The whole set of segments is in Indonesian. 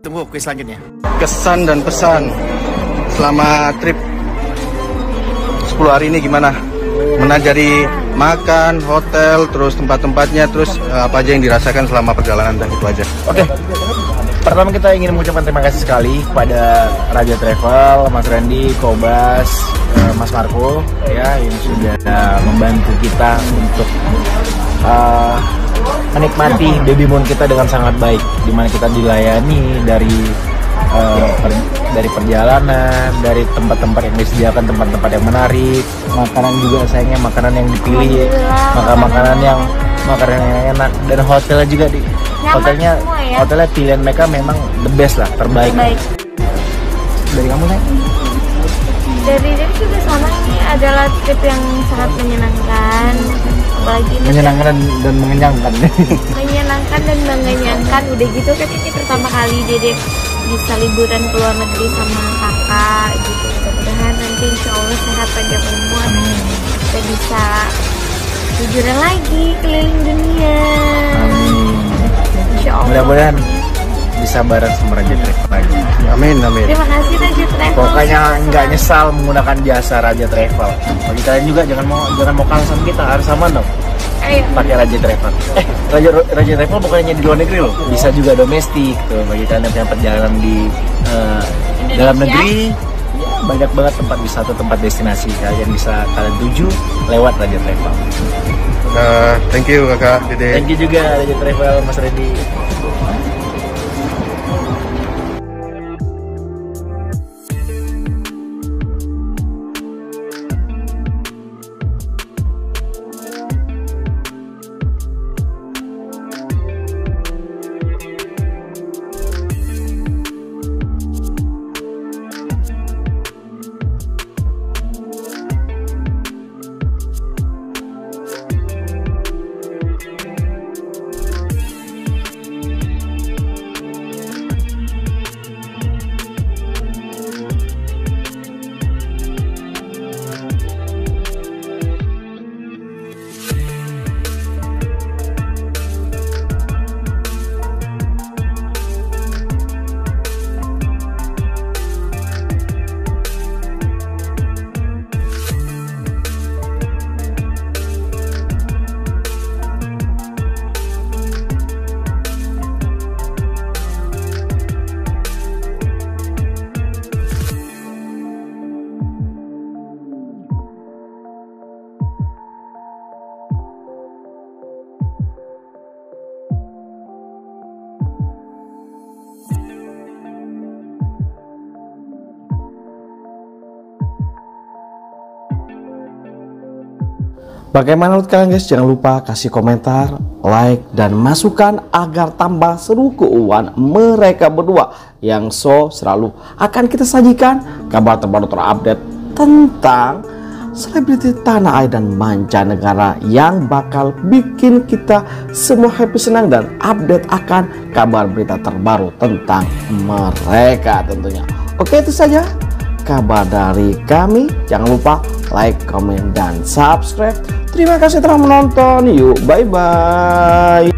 Tunggu kuis selanjutnya. Kesan dan pesan selama trip 10 hari ini gimana? Menajari makan, hotel, terus tempat-tempatnya, terus apa aja yang dirasakan selama perjalanan, dan itu aja. Oke. Pertama kita ingin mengucapkan terima kasih sekali kepada Raja Travel, Mas Randy, Kobas, Mas Marco ya yang sudah membantu kita untuk menikmati baby moon kita dengan sangat baik, dimana kita dilayani dari perjalanan, dari tempat-tempat yang disediakan, tempat-tempat yang menarik, makanan juga sayangnya makanan yang dipilih, makanan yang enak, dan hotelnya juga hotelnya pilihan mereka memang the best lah, terbaik. Dari kamu nih? Dari juga sama, ini adalah trip yang sangat menyenangkan, apalagi ini menyenangkan dan mengenyangkan. menyenangkan dan mengenyangkan. Udah gitu kan ini pertama kali Dede bisa liburan ke luar negeri sama kakak gitu. Mudah-mudahan nanti insya Allah sehat panjang umur, kita bisa liburan lagi keliling dunia. Insya Allah. Mudah-mudahan bisa bareng sama Raja Travel lagi. Amin, amin. Terima kasih Raja Travel. Pokoknya nggak nyesal menggunakan jasa Raja Travel. Bagi kalian juga jangan mau kalah sama kita, harus sama dong. Ayo. Pakai Raja Travel. Raja Travel bukannya di luar negeri loh, bisa juga domestik tuh. Bagi kalian yang punya perjalanan di dalam negeri, ya, banyak banget tempat wisata, tempat destinasi kalian bisa kalian tuju lewat Raja Travel. Thank you kakak, Dede. Thank you juga Raja Travel, Mas Randy. Bagaimana menurut kalian guys? Jangan lupa kasih komentar, like, dan masukan agar tambah seru keuangan mereka berdua yang selalu akan kita sajikan kabar terbaru terupdate tentang selebriti tanah air dan mancanegara yang bakal bikin kita semua happy, senang, dan update akan kabar berita terbaru tentang mereka tentunya. Oke, itu saja kabar dari kami. Jangan lupa like, komen, dan subscribe. Terima kasih telah menonton. Yuk, bye-bye.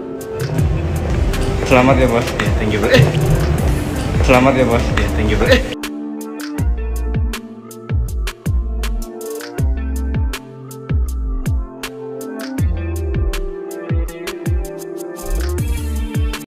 Selamat ya bos. Thank you bro. Selamat ya bos. Thank you bro.